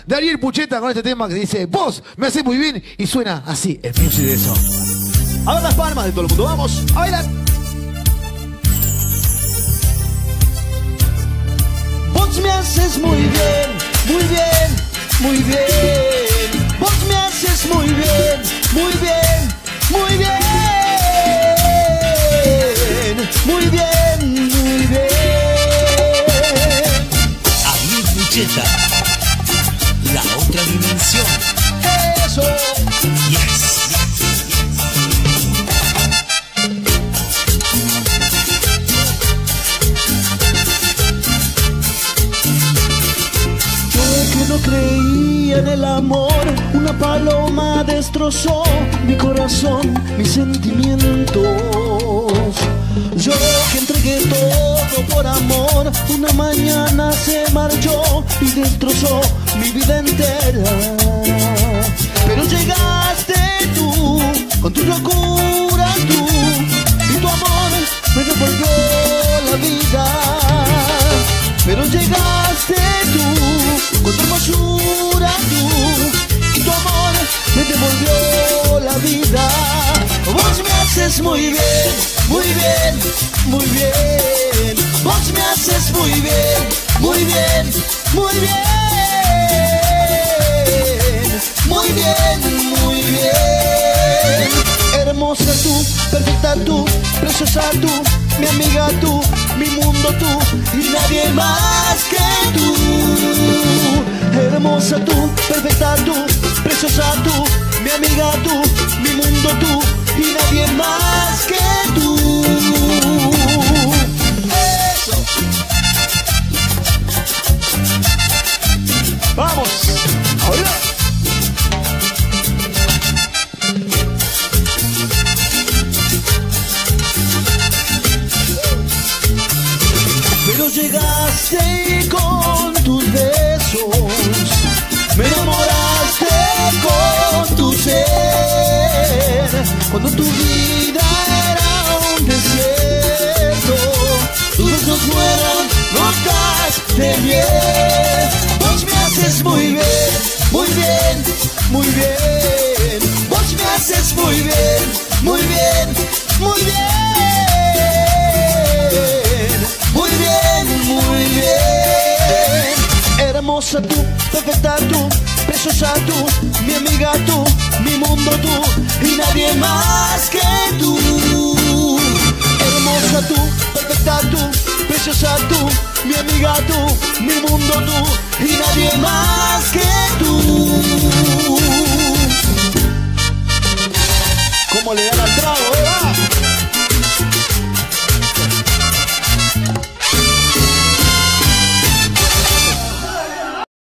de Ariel Pucheta con este tema que dice vos me haces muy bien y suena así el music de eso. A ver las palmas de todo el mundo, vamos a bailar. Vos me haces muy bien, muy bien, muy bien. Vos me haces muy bien, muy bien, muy bien. Muy bien, muy bien. Ariel Pucheta, la otra dimensión. Eso. Yes. No creía en el amor, una paloma destrozó mi corazón, mis sentimientos. Yo que entregué todo por amor, una mañana se marchó y destrozó mi vida entera. Pero llegaste tú, con tu locura tú, y tu amor me devolvió la vida. Pero llegaste tú, con tu hermosura tú, y tu amor me devolvió la vida. Vos me haces muy bien, muy bien, muy bien. Vos me haces muy bien, muy bien, muy bien. Muy bien, muy bien. Hermosa tú, perfecta tú, preciosa tú, mi amiga tú, mi mundo tú y nadie más que tú. Hermosa tú, perfecta tú, preciosa tú, mi amiga tú, mi mundo tú y nadie más que tú. Eso. Vamos, ahora. Pero llegaste con tus besos, me enamoraste con tu ser. Cuando tu vida era un desierto, tus besos fueron gotas de miel. Vos me haces muy bien, muy bien, muy bien. Vos me haces muy bien, muy bien, muy bien. Muy bien, muy bien. Hermosa tú, perfecta tú, preciosa tú, mi amiga tú, mi mundo tú y nadie más que tú. Hermosa tú, perfecta tú, preciosa tú, mi amiga tú, mi mundo tú y nadie más que